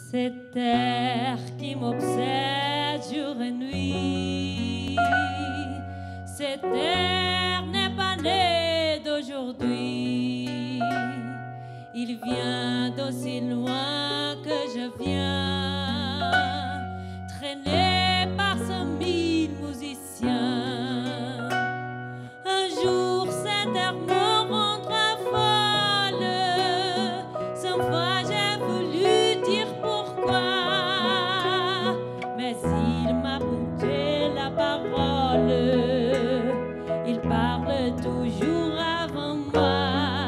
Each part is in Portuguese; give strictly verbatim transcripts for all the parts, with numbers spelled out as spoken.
Cette terre qui m'obsède jour et nuit, cette terre n'est pas née d'aujourd'hui. Il vient d'aussi loin que je viens, traîné par cent mille musiciens. Un jour cette terre me rendra folle, cent fois j'ai voulu dire pourquoi, mais il m'a bouté la parole, il parle toujours avant moi.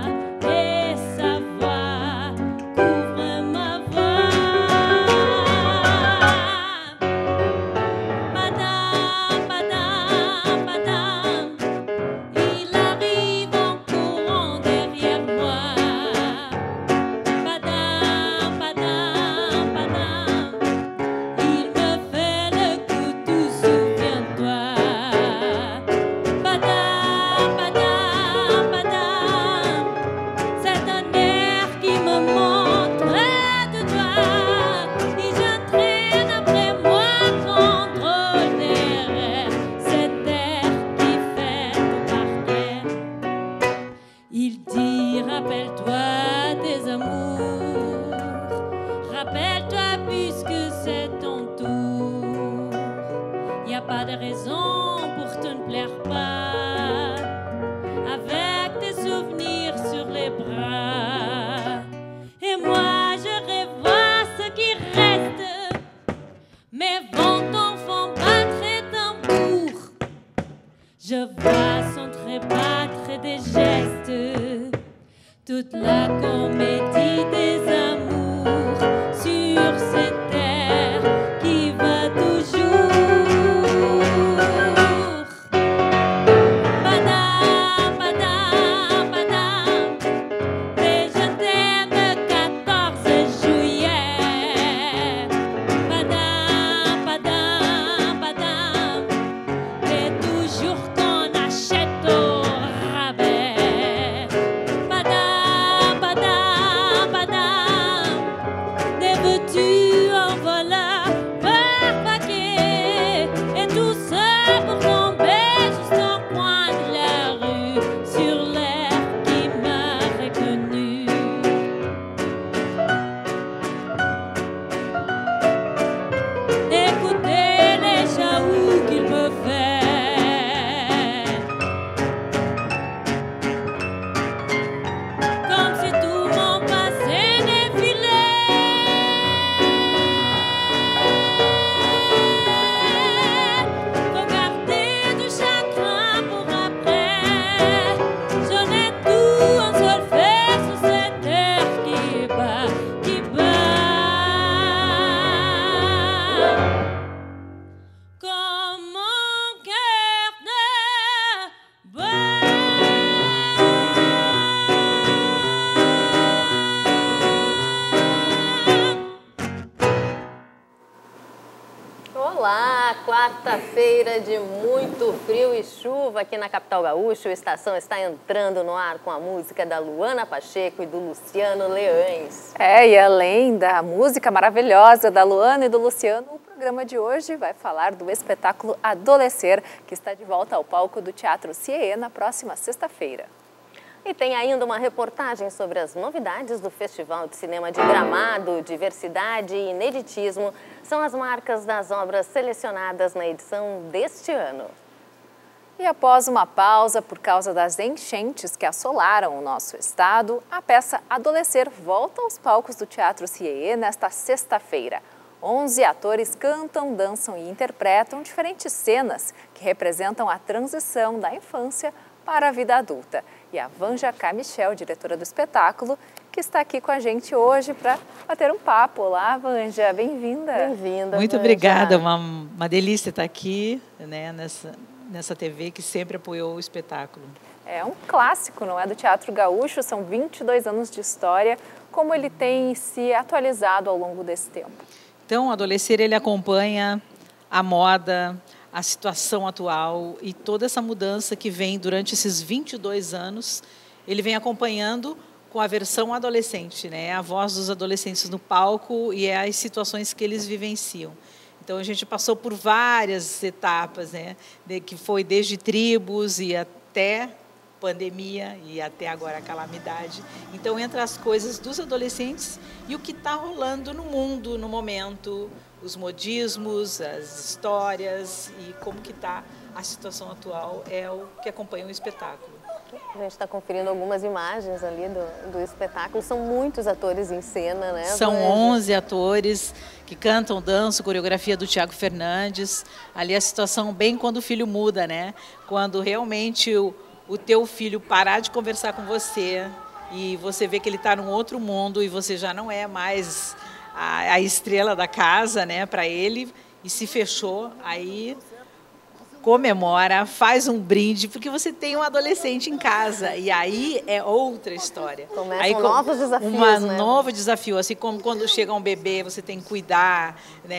Toute la comédie des amours sur cette terre qui va toujours. Padam, padam, padam, et je t'aime le quatorze juillet. Padam, padam, padam, et toujours qu'on achète au rabais. Olá, quarta-feira de muito frio e chuva aqui na capital gaúcha. O Estação está entrando no ar com a música da Luana Pacheco e do Luciano Leães. É, e além da música maravilhosa da Luana e do Luciano, o programa de hoje vai falar do espetáculo Adolescer, que está de volta ao palco do Teatro C I E na próxima sexta-feira. E tem ainda uma reportagem sobre as novidades do Festival de Cinema de Gramado. Diversidade e ineditismo são as marcas das obras selecionadas na edição deste ano. E após uma pausa por causa das enchentes que assolaram o nosso estado, a peça Adolescer volta aos palcos do Teatro C I E nesta sexta-feira. onze atores cantam, dançam e interpretam diferentes cenas que representam a transição da infância para a vida adulta. E a Vanja K. Michel, diretora do espetáculo, que está aqui com a gente hoje para bater um papo. Olá, Vanja, bem-vinda. Bem-vinda, Muito Vanja. obrigada, uma, uma delícia estar aqui, né, nessa, nessa T V que sempre apoiou o espetáculo. É um clássico, não é, do Teatro Gaúcho, são vinte e dois anos de história. Como ele tem se atualizado ao longo desse tempo? Então, o Adolescer, ele acompanha a moda, a situação atual e toda essa mudança que vem durante esses vinte e dois anos, ele vem acompanhando com a versão adolescente, né? A voz dos adolescentes no palco e as situações que eles vivenciam. Então, a gente passou por várias etapas, né? De, que foi desde tribos e até pandemia e até agora a calamidade. Então, entre as coisas dos adolescentes e o que está rolando no mundo, no momento, os modismos, as histórias e como que está a situação atual é o que acompanha o espetáculo. A gente está conferindo algumas imagens ali do, do espetáculo. São muitos atores em cena, né? São onze atores que cantam, dançam, coreografia do Tiago Fernandes. Ali a situação bem quando o filho muda, né? Quando realmente o, o teu filho parar de conversar com você e você vê que ele está num outro mundo e você já não é mais a, a estrela da casa, né? Para ele, e se fechou, aí comemora, faz um brinde, porque você tem um adolescente em casa, e aí é outra história. Começam aí, novos desafios, um né? novo desafio, assim como quando chega um bebê, você tem que cuidar,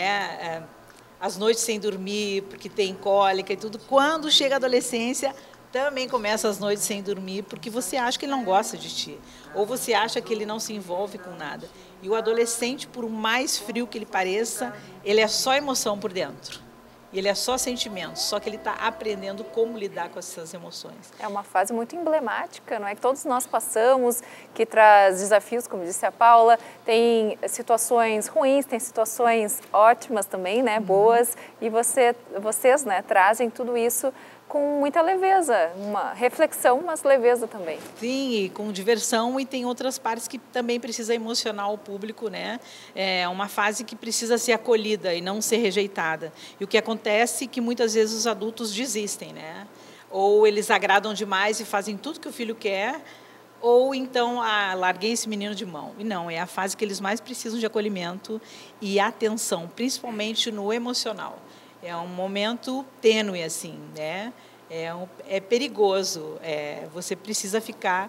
né? As noites sem dormir, porque tem cólica e tudo. Quando chega a adolescência, também começa as noites sem dormir, porque você acha que ele não gosta de ti, ou você acha que ele não se envolve com nada. E o adolescente, por mais frio que ele pareça, ele é só emoção por dentro. Ele é só sentimento, só que ele está aprendendo como lidar com essas emoções. É uma fase muito emblemática, não é? Que todos nós passamos, que traz desafios, como disse a Paula, tem situações ruins, tem situações ótimas também, né? Boas, e você, vocês, né, trazem tudo isso com muita leveza, uma reflexão, mas leveza também. Sim, e com diversão, e tem outras partes que também precisa emocionar o público, né? É uma fase que precisa ser acolhida e não ser rejeitada. E o que acontece é que muitas vezes os adultos desistem, né? Ou eles agradam demais e fazem tudo que o filho quer, ou então, ah, larguei esse menino de mão. E não, é a fase que eles mais precisam de acolhimento e atenção, principalmente no emocional. É um momento tênue, assim, né? É, um, é perigoso. É, você precisa ficar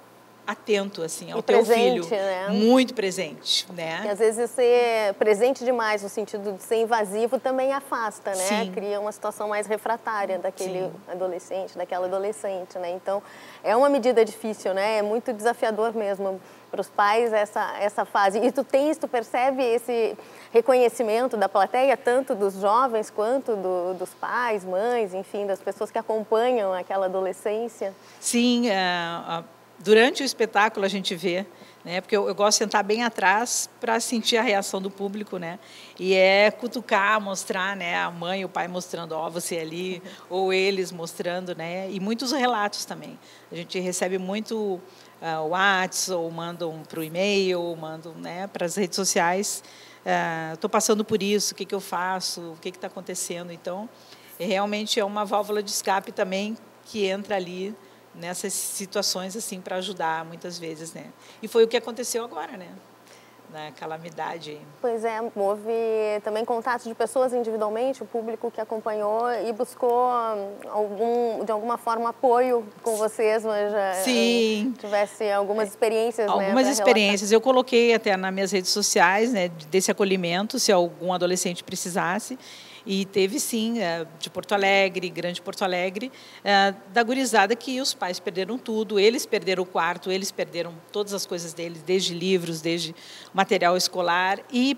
atento, assim, ao e teu presente, filho. Né? Muito presente, né? E às vezes ser presente demais, no sentido de ser invasivo, também afasta, né? Sim. Cria uma situação mais refratária daquele Sim. adolescente, daquela adolescente, né? Então, é uma medida difícil, né? É muito desafiador mesmo para os pais essa, essa fase. E tu tens, tu percebe esse reconhecimento da plateia, tanto dos jovens quanto do, dos pais, mães, enfim, das pessoas que acompanham aquela adolescência? Sim, uh, uh, durante o espetáculo a gente vê, né? Porque eu, eu gosto de sentar bem atrás para sentir a reação do público, né? E é cutucar, mostrar, né? A mãe e o pai mostrando, ó, você ali, ou eles mostrando, né? E muitos relatos também. A gente recebe muito uh, o WhatsApp, ou mandam para o e-mail, ou mandam, né, para as redes sociais. Estou uh, passando por isso, o que, que eu faço, o que está acontecendo. Então, é, realmente é uma válvula de escape também que entra ali nessas situações assim para ajudar muitas vezes, né? E foi o que aconteceu agora, né? Na calamidade. Pois é, houve também contatos de pessoas individualmente, o público que acompanhou e buscou algum, de alguma forma, apoio com vocês, mas já Sim. tivesse algumas experiências, Algumas né, experiências. Eu coloquei até nas minhas redes sociais, né, desse acolhimento, se algum adolescente precisasse. E teve, sim, de Porto Alegre, Grande Porto Alegre, da gurizada que os pais perderam tudo, eles perderam o quarto, eles perderam todas as coisas deles, desde livros, desde material escolar. E,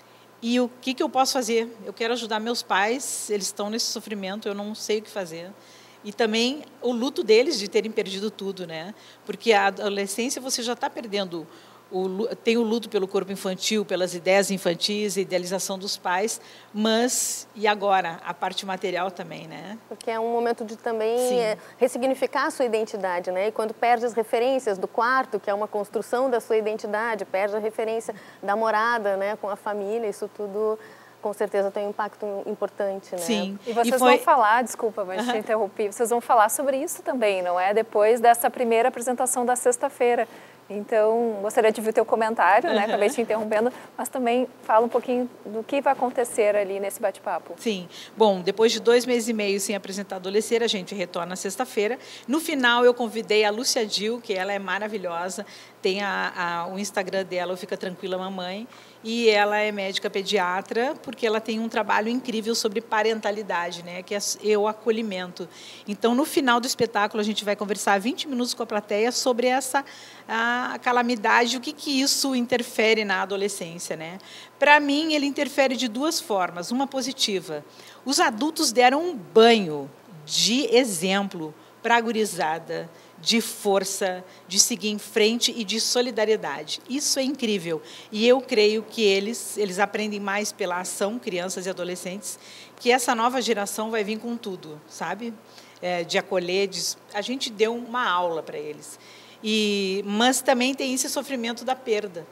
e o que, que eu posso fazer? Eu quero ajudar meus pais, eles estão nesse sofrimento, eu não sei o que fazer. E também o luto deles de terem perdido tudo, né? Porque a adolescência você já está perdendo. O, tem o luto pelo corpo infantil, pelas ideias infantis, a idealização dos pais, mas, e agora? A parte material também, né? Porque é um momento de também é, ressignificar a sua identidade, né? E quando perde as referências do quarto, que é uma construção da sua identidade, perde a referência da morada, né? Com a família, isso tudo com certeza tem um impacto importante, né? Sim. E vocês e foi... vão falar, desculpa, mas uhum. te interrompi, vocês vão falar sobre isso também, não é? Depois dessa primeira apresentação da sexta-feira. Então, gostaria de ver o teu comentário, né? Acabei te interrompendo, mas também fala um pouquinho do que vai acontecer ali nesse bate-papo. Sim. Bom, depois de dois meses e meio sem apresentar Adolescer, a gente retorna sexta-feira. No final, eu convidei a Lúcia Dil, que ela é maravilhosa, tem a, a, o Instagram dela, o Fica Tranquila Mamãe, e ela é médica pediatra, porque ela tem um trabalho incrível sobre parentalidade, né, que é o acolhimento. Então, no final do espetáculo, a gente vai conversar vinte minutos com a plateia sobre essa a calamidade, o que, que isso interfere na adolescência, né? Para mim, ele interfere de duas formas, uma positiva. Os adultos deram um banho de exemplo para a gurizada, de força, de seguir em frente e de solidariedade. Isso é incrível. E eu creio que eles, eles aprendem mais pela ação, crianças e adolescentes, que essa nova geração vai vir com tudo, sabe? É, de acolher, de, a gente deu uma aula para eles. E, mas também tem esse sofrimento da perda.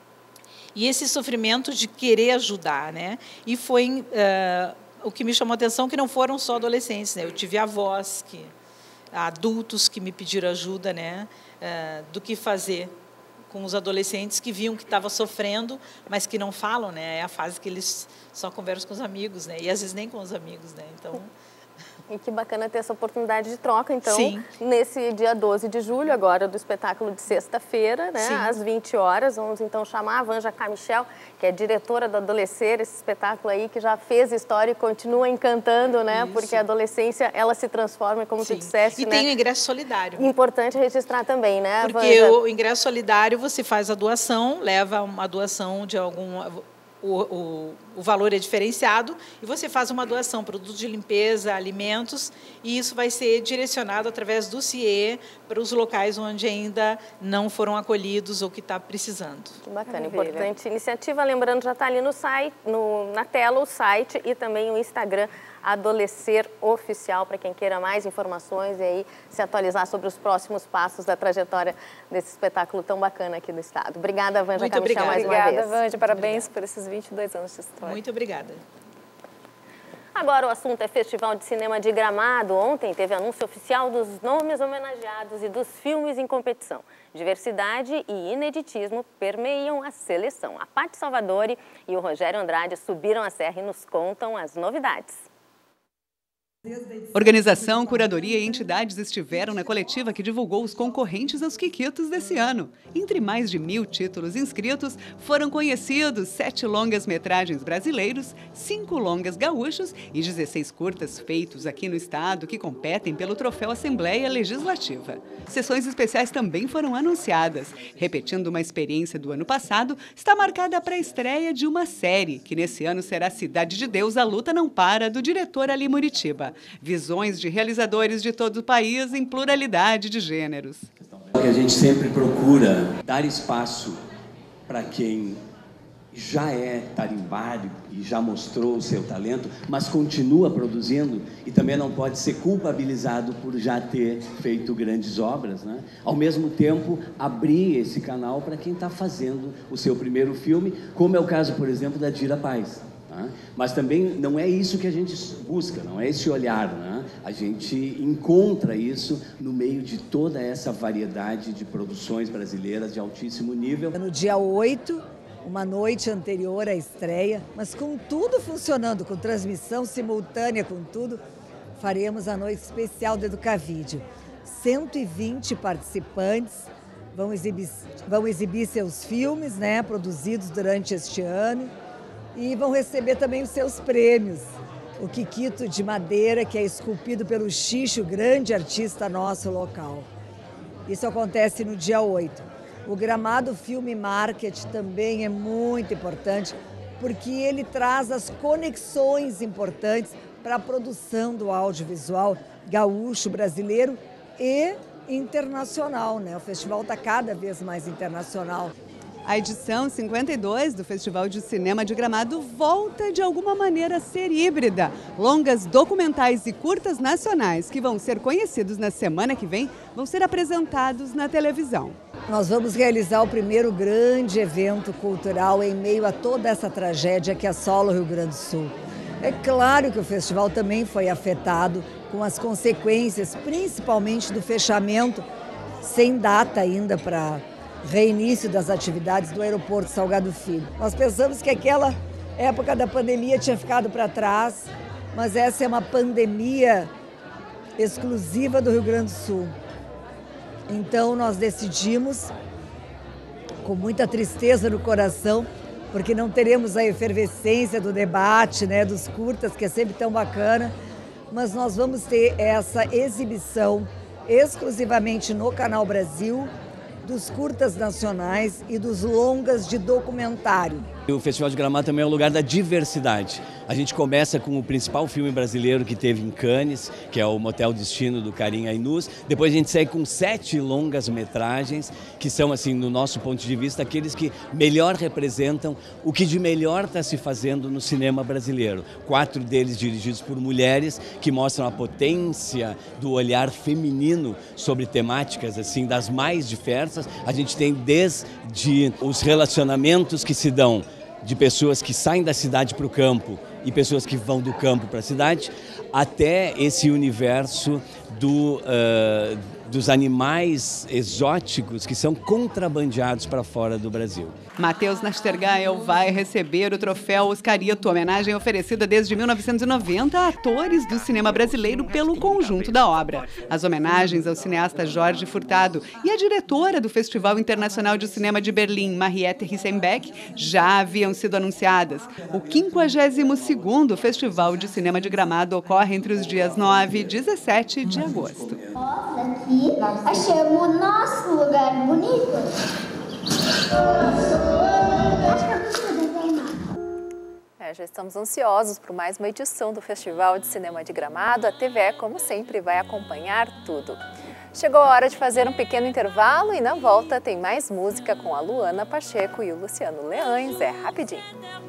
E esse sofrimento de querer ajudar, né? E foi uh, o que me chamou a atenção, que não foram só adolescentes, né? Eu tive avós que... adultos que me pediram ajuda, né, do que fazer com os adolescentes que viam que estava sofrendo, mas que não falam, né, é a fase que eles só conversam com os amigos, né, e às vezes nem com os amigos, né, então... E que bacana ter essa oportunidade de troca, então, Sim. nesse dia doze de julho, agora do espetáculo de sexta-feira, né, Sim. às vinte horas, vamos então chamar a Vanja Camichel, que é diretora do Adolescer, esse espetáculo aí que já fez história e continua encantando, né, Isso. porque a adolescência, ela se transforma, como Sim. tu disseste, e né? tem o ingresso solidário. Importante registrar também, né, Porque Vanja? o ingresso solidário, você faz a doação, leva uma doação de algum... O, o, o valor é diferenciado e você faz uma doação, produtos de limpeza, alimentos, e isso vai ser direcionado através do C I E para os locais onde ainda não foram acolhidos ou que está precisando. Que bacana, Maravilha. importante iniciativa. Lembrando, já está ali no site, no, na tela o site e também o Instagram Adolescer Oficial, para quem queira mais informações e aí se atualizar sobre os próximos passos da trajetória desse espetáculo tão bacana aqui do estado. Obrigada, Vanja Muito Camichel, obrigada. mais uma Obrigada, vez. Vanja. Parabéns por esses vinte e dois anos de história. Muito obrigada. Agora o assunto é Festival de Cinema de Gramado. Ontem teve anúncio oficial dos nomes homenageados e dos filmes em competição. Diversidade e ineditismo permeiam a seleção. A Paty Salvadori e o Rogério Andrade subiram a serra e nos contam as novidades. Organização, curadoria e entidades estiveram na coletiva que divulgou os concorrentes aos Quiquitos desse ano. Entre mais de mil títulos inscritos, foram conhecidos sete longas-metragens brasileiros, cinco longas gaúchos e dezesseis curtas feitos aqui no estado que competem pelo Troféu Assembleia Legislativa. Sessões especiais também foram anunciadas. Repetindo uma experiência do ano passado, está marcada a pré-estreia de uma série, que nesse ano será Cidade de Deus, A Luta Não Para, do diretor Ali Muritiba. Visões de realizadores de todo o país em pluralidade de gêneros. A gente sempre procura dar espaço para quem já é tarimbado e já mostrou o seu talento, mas continua produzindo e também não pode ser culpabilizado por já ter feito grandes obras, né? Ao mesmo tempo, abrir esse canal para quem está fazendo o seu primeiro filme, como é o caso, por exemplo, da Dira Paz. Mas também não é isso que a gente busca, não é esse olhar, né? A gente encontra isso no meio de toda essa variedade de produções brasileiras de altíssimo nível. No dia oito, uma noite anterior à estreia, mas com tudo funcionando, com transmissão simultânea, com tudo, faremos a noite especial do Educavídeo. cento e vinte participantes vão exibir, vão exibir seus filmes, né, produzidos durante este ano. E vão receber também os seus prêmios. O Quiquito de madeira, que é esculpido pelo Xixo, grande artista nosso local. Isso acontece no dia oito. O Gramado Filme Market também é muito importante, porque ele traz as conexões importantes para a produção do audiovisual gaúcho, brasileiro e internacional, né? O festival está cada vez mais internacional. A edição cinquenta e dois do Festival de Cinema de Gramado volta de alguma maneira a ser híbrida. Longas documentais e curtas nacionais que vão ser conhecidos na semana que vem vão ser apresentados na televisão. Nós vamos realizar o primeiro grande evento cultural em meio a toda essa tragédia que assola o Rio Grande do Sul. É claro que o festival também foi afetado com as consequências, principalmente do fechamento, sem data ainda para reinício das atividades do aeroporto Salgado Filho. Nós pensamos que aquela época da pandemia tinha ficado para trás, mas essa é uma pandemia exclusiva do Rio Grande do Sul. Então nós decidimos, com muita tristeza no coração, porque não teremos a efervescência do debate, né, dos curtas, que é sempre tão bacana, mas nós vamos ter essa exibição exclusivamente no Canal Brasil, dos curtas nacionais e dos longas de documentário. O Festival de Gramado também é um lugar da diversidade. A gente começa com o principal filme brasileiro que teve em Cannes, que é o Motel Destino, do Karim Ainuz. Depois a gente segue com sete longas metragens, que são, assim, no nosso ponto de vista, aqueles que melhor representam o que de melhor está se fazendo no cinema brasileiro. Quatro deles dirigidos por mulheres, que mostram a potência do olhar feminino sobre temáticas, assim, das mais diversas. A gente tem desde os relacionamentos que se dão de pessoas que saem da cidade para o campo e pessoas que vão do campo para a cidade, até esse universo do, uh, dos animais exóticos que são contrabandeados para fora do Brasil. Matheus Nastergail vai receber o troféu Oscarito, homenagem oferecida desde mil novecentos e noventa a atores do cinema brasileiro pelo conjunto da obra. As homenagens ao cineasta Jorge Furtado e à diretora do Festival Internacional de Cinema de Berlim, Mariette Rissenbeck, já haviam sido anunciadas. O quinquagésimo segundo Festival de Cinema de Gramado ocorre entre os dias nove e dezessete de agosto. Aqui, achamos o nosso lugar bonito. É, já estamos ansiosos por mais uma edição do Festival de Cinema de Gramado. A T V E, como sempre, vai acompanhar tudo. Chegou a hora de fazer um pequeno intervalo e na volta tem mais música com a Luana Pacheco e o Luciano Leães. É rapidinho.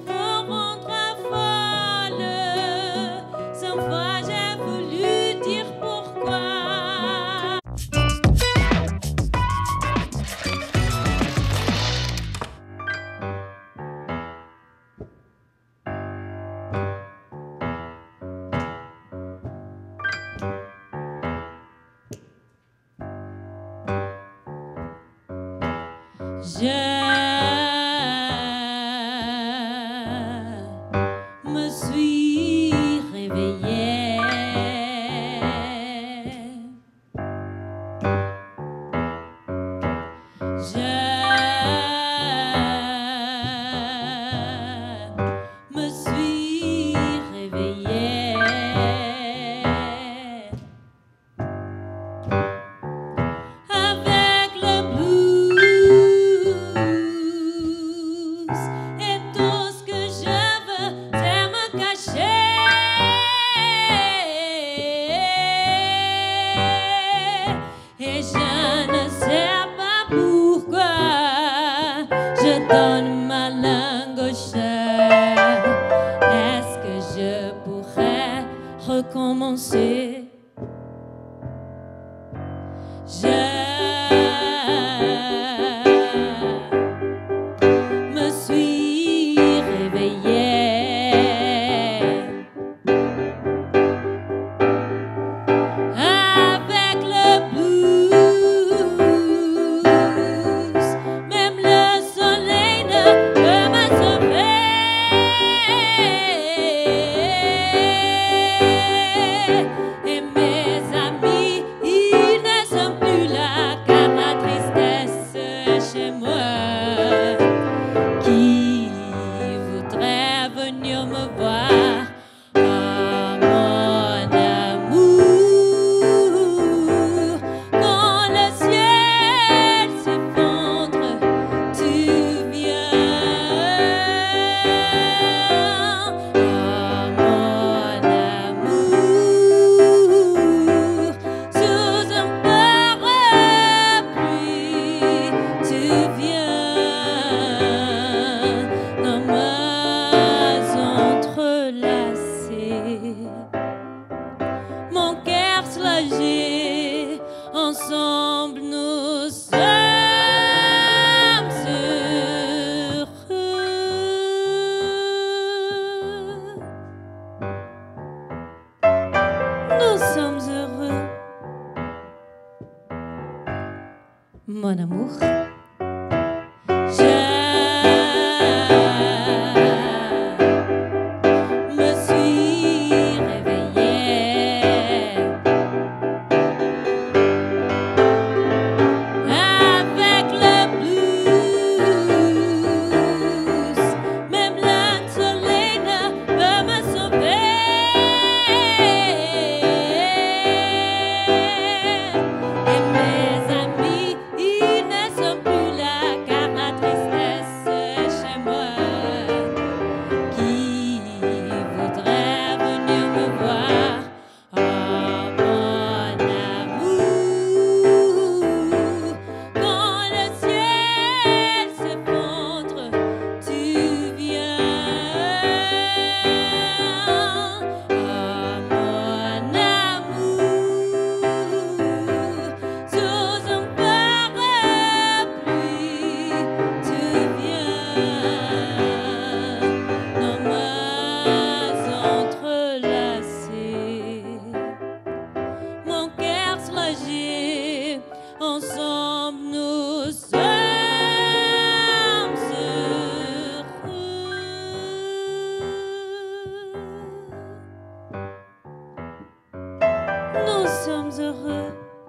Je me suis réveillée. Je me suis réveillée. Avec le blues. Donne ma langue au chat. Est-ce que je pourrais recommencer? Je me suis réveillée avec le blues. Même le soleil ne peut me sauver. Et mes amis, ils ne sont plus là, car la tristesse est chez moi. Qui voudrait venir me voir? Ah, mon amour, quand le ciel s'effondre, tu viens. Ah, mon amour, sous un parapluie, tu viens. Nos mains entrelacées, mon cœur soulagé, ensemble nous sommes heureux. Nous sommes heureux, mon amour. Je me suis réveillée avec le blues. nous sommes heureux.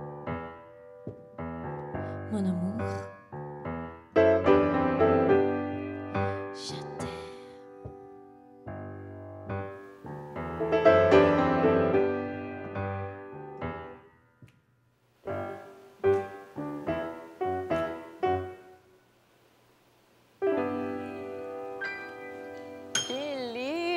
Mon amour, je t'aime. Que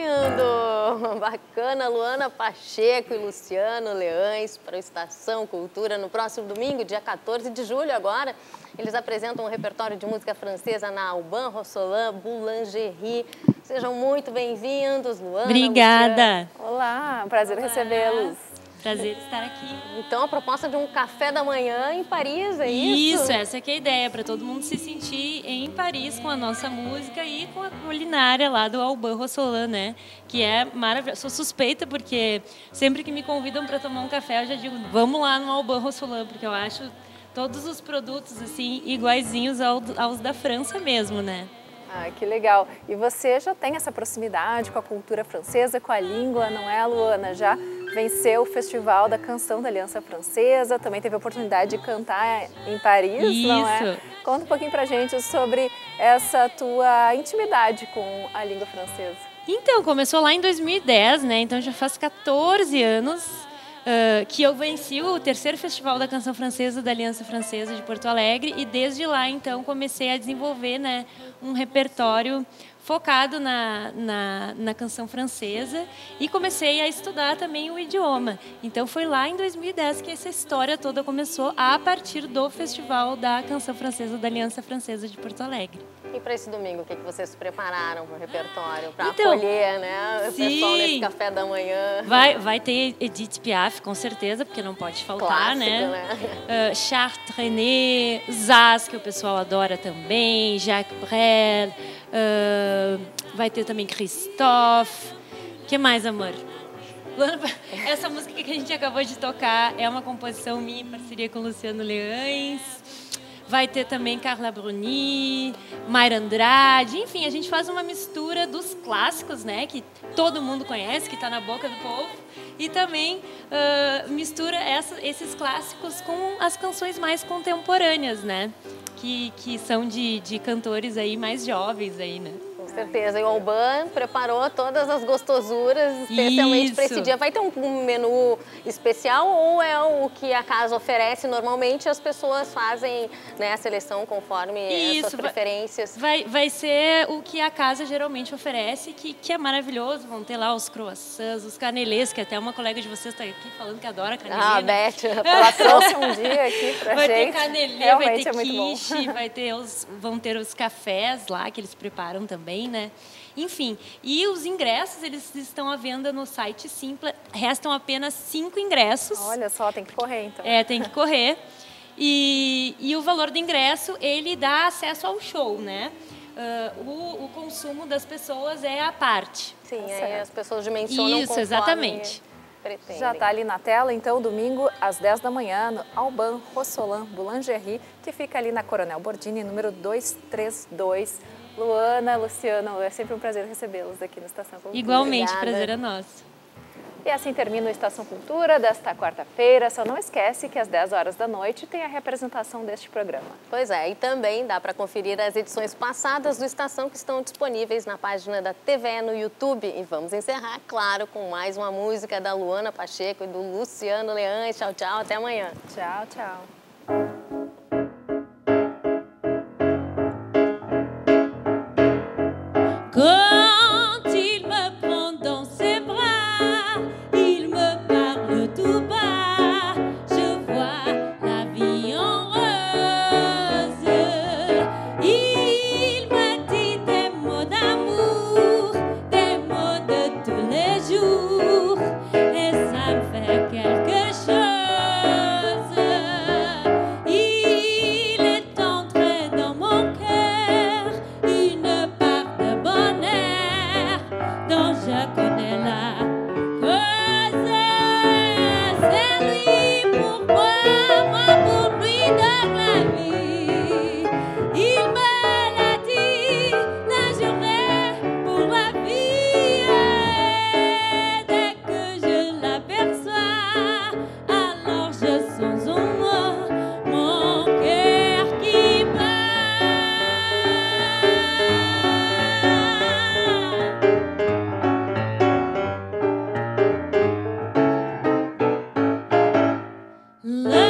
lindo! Bacana, Luana Pacheco e Luciano Leães para o Estação Cultura no próximo domingo, dia quatorze de julho agora. Eles apresentam um repertório de música francesa na Alban Rossolin Boulangerie. Sejam muito bem-vindos, Luana. Obrigada. Luciano. Olá, um prazer recebê-los. Prazer estar aqui. Então, a proposta de um café da manhã em Paris, é isso? Isso, essa que é a ideia, para todo mundo se sentir em Paris com a nossa música e com a culinária lá do Alban Rossolin, né? Que é maravilhoso. Sou suspeita porque sempre que me convidam para tomar um café, eu já digo, vamos lá no Alban Rossolin, porque eu acho todos os produtos assim iguaizinhos ao, aos da França mesmo, né? Ah, que legal. E você já tem essa proximidade com a cultura francesa, com a língua, não é, Luana? Já venceu o Festival da Canção da Aliança Francesa, também teve a oportunidade de cantar em Paris, Isso. não é? Conta um pouquinho pra gente sobre essa tua intimidade com a língua francesa. Então, começou lá em dois mil e dez, né? Então já faz quatorze anos uh, que eu venci o terceiro Festival da Canção Francesa da Aliança Francesa de Porto Alegre e desde lá, então, comecei a desenvolver, né, um repertório focado na, na, na canção francesa e comecei a estudar também o idioma. Então foi lá em dois mil e dez que essa história toda começou a partir do Festival da Canção Francesa da Aliança Francesa de Porto Alegre. E para esse domingo, o que, que vocês prepararam para o repertório, para Então, acolher, né, o sim. pessoal nesse café da manhã? Vai, vai ter Edith Piaf, com certeza, porque não pode faltar, Clássico, né? né? Uh, Charles Trenet, Zaz, que o pessoal adora também, Jacques Brel, uh, vai ter também Christophe. O que mais, amor? Essa música que a gente acabou de tocar é uma composição minha em parceria com o Luciano Leães. Vai ter também Carla Bruni, Mayra Andrade, enfim, a gente faz uma mistura dos clássicos, né, que todo mundo conhece, que está na boca do povo, e também uh, mistura essa, esses clássicos com as canções mais contemporâneas, né, que, que são de, de cantores aí mais jovens aí, né. Com certeza. E o Alban preparou todas as gostosuras, especialmente para esse dia. Vai ter um, um menu especial ou é o que a casa oferece normalmente? As pessoas fazem, né, a seleção conforme Isso, as suas preferências? Vai, vai ser o que a casa geralmente oferece, que, que é maravilhoso. Vão ter lá os croissants, os canelês, que até uma colega de vocês está aqui falando que adora canelê. Ah, né? Beth, ela trouxe um dia aqui pra vai gente. Vai ter canelê, Realmente vai ter é muito quiche, bom. vai ter os, vão ter os cafés lá que eles preparam também, né? Enfim, e os ingressos, eles estão à venda no site Simpla. Restam apenas cinco ingressos. Olha só, tem que correr então. É, tem que correr. E, e o valor do ingresso, ele dá acesso ao show, né? Uh, o, o consumo das pessoas é à parte. Sim, Tá aí certo. as pessoas dimensionam Isso, conforme exatamente. pretendem. Já está ali na tela, então, domingo às dez da manhã, no Alban Rossolin Boulangerie, que fica ali na Coronel Bordini, número duzentos e trinta e dois. Luana, Luciano, é sempre um prazer recebê-los aqui no Estação Cultura. Igualmente, Obrigada. prazer é nosso. E assim termina o Estação Cultura desta quarta-feira. Só não esquece que às dez horas da noite tem a representação deste programa. Pois é, e também dá para conferir as edições passadas do Estação que estão disponíveis na página da T V E no YouTube. E vamos encerrar, claro, com mais uma música da Luana Pacheco e do Luciano Leães. Tchau, tchau, até amanhã. Tchau, tchau. Quand il me prend dans ses bras, il me parle tout bas, je vois la vie en rose. Il me dit des mots d'amour, des mots de tous les jours, et ça me fait quelque chose. Love